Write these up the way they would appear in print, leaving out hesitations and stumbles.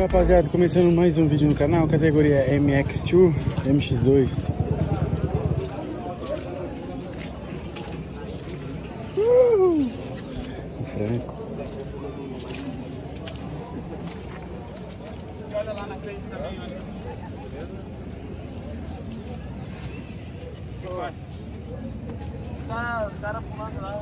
rapaziada, começando mais um vídeo no canal, categoria MX2, MX2. O Franco. Olha lá na frente também, olha. Tá, os caras pulando lá,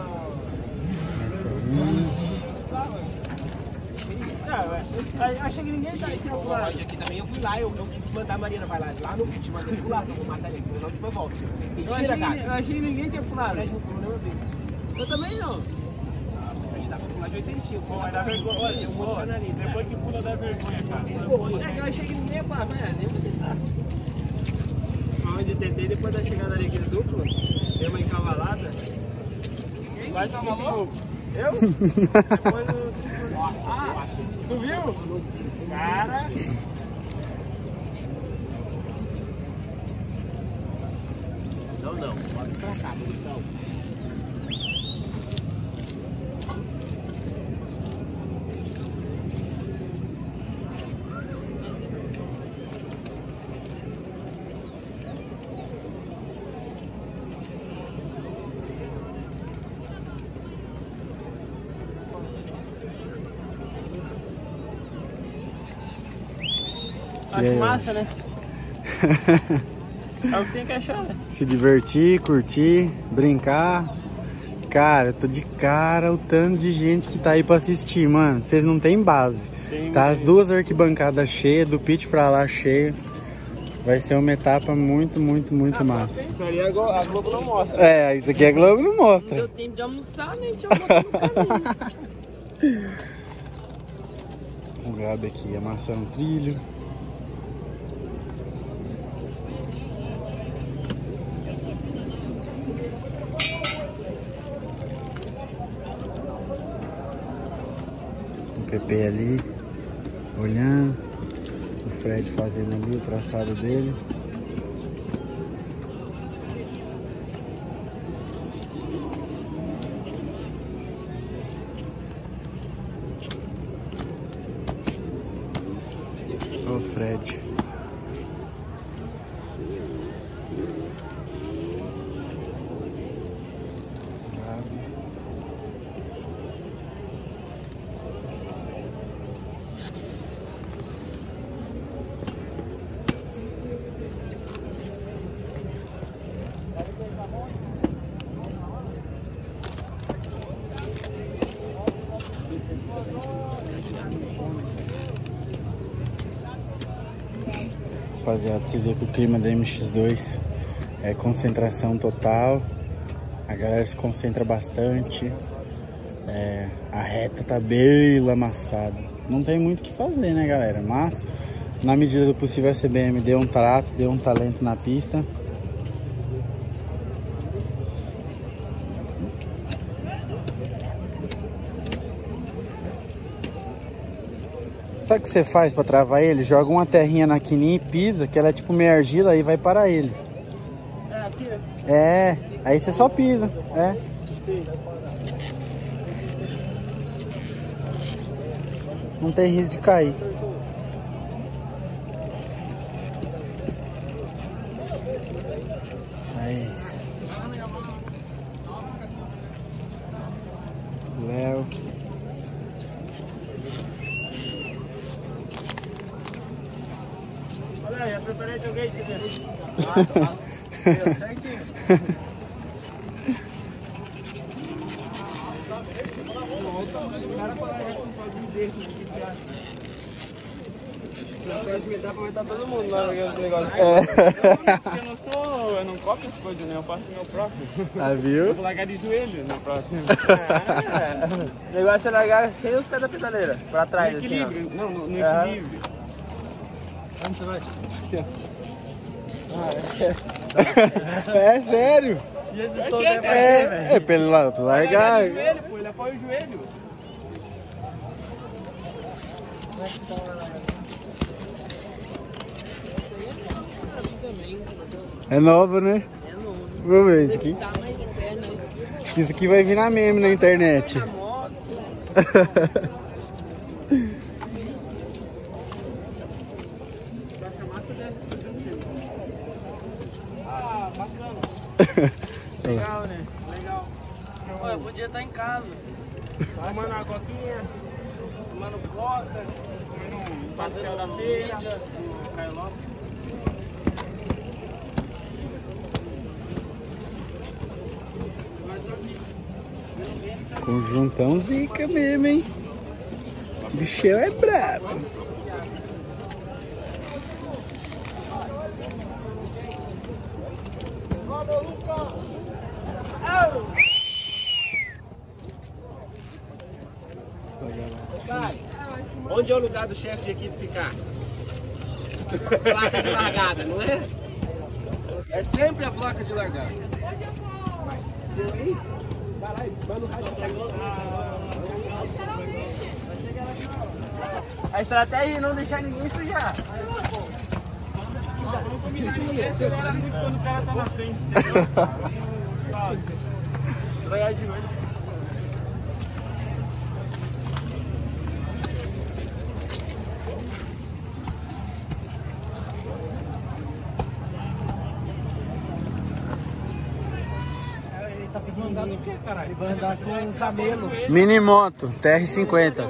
eu achei que ninguém tá aqui pulando. Aqui também eu fui lá, eu tive que mandar a Marina, vai lá no vídeo, mandei pular, eu vou matar ele, senão depois volta. Mentira, cara. Eu achei que ninguém tinha pulado. Eu também não. Ele dá pra pular de 80. Pô, vai dar vergonha. Olha, eu vou ficar ali. Depois que pula, dá vergonha, cara. É que eu achei que ninguém ia pular, né? Nem vou tentar. Onde eu tentei, depois da chegada ali aquele duplo, deu uma encavalada. Vai tomar louco? Eu? Depois eu... Ah, tu viu? Cara... Não, pode ir pra cá, então. Acho massa, né? É o que tem que achar, né? Se divertir, curtir, brincar. Cara, eu tô de cara o tanto de gente que tá aí pra assistir, mano. Vocês não tem base. Tá as duas arquibancadas cheias, do pitch pra lá cheio. Vai ser uma etapa muito massa. Isso ali a Globo não mostra. É, isso aqui a Globo não mostra. Não deu tempo de almoçar, né? Tinha almoçado no caminho. O Gabi aqui amassando o trilho. O Pepe ali, olhando. O Fred fazendo ali o traçado dele. O Fred. Rapaziada, vocês veem que o clima da MX2 é concentração total. A galera se concentra bastante. A reta tá bem lamaçada. Não tem muito o que fazer, né, galera? Mas, na medida do possível, a CBM deu um trato, deu um talento na pista. Sabe o que você faz pra travar ele? Joga uma terrinha na quininha e pisa, que ela é tipo meio argila, aí vai parar ele. É, aqui, né? É, aí você só pisa, Não tem risco de cair. Aí. Léo. Olha aí, eu preparei de alguém, certinho. Dá pra aumentar todo mundo lá no negócio. Eu não copio as coisas, né? Eu faço o meu próprio. Ah, viu? Eu vou largar de joelho na próxima. O negócio é largar sem os pés da pedaleira, pra trás. No equilíbrio, assim, não, no equilíbrio. Onde você vai? Aqui, ó. É sério? E esses toques é pra quê, velho? É pra ele largar. Ele apoia o joelho, pô, ele apoia o joelho. É nova, né? É novo. Vamos ver aqui. Tá mais de perna. Isso aqui vai vir na meme na internet. Olha, eu podia estar em casa. Tomando uma coquinha. Tomando coca. Comendo um pastel da feira. No Caio Lopes. Conjuntão zica mesmo, hein? O bichão é brabo. Pai, onde é o lugar do chefe de equipe ficar? Placa de largada, não é? É sempre a placa de largada. Vai lá e manda o rádio. A estratégia é não deixar ninguém sujar. Vamos combinar ninguém segurar muito quando o cara tá na frente, entendeu? Você vai de olho. Andar do quê, caralho? Ele vai andar com um camelo. Mini moto, TR-50.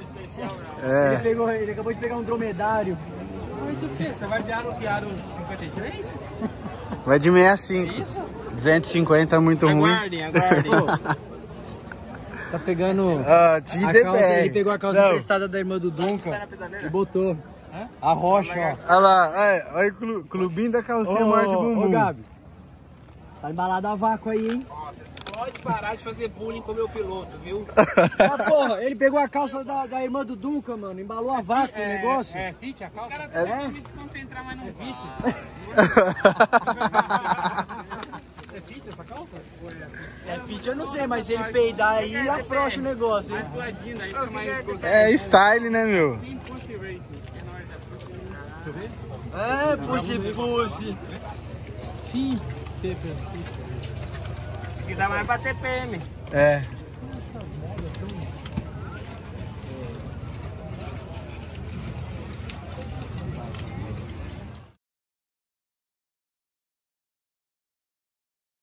Ele acabou de pegar um dromedário. Mas do quê? Você vai de aro 53? Vai de 65. É isso? 250 muito ruim. Aguardem. Tá pegando a calça, ele pegou a calça emprestada da irmã do Duncan e botou a rocha, ó. Olha lá, olha o clubinho da calcinha maior de bumbum. Ô, Gabi, tá embalado a vácuo aí, hein? Nossa, você pode parar de fazer bullying com o meu piloto, viu? Ah, porra, ele pegou a calça da irmã do Duncan, mano, embalou a vácuo o negócio. É fit a calça? Os caras estão me desconcentrar, mas não é fit. É fit essa calça? É fit, eu não sei, mas ele peidar aí afrouxa o negócio, hein? É style, né, meu? É, pussy. Sim, que dá mais pra TPM. É.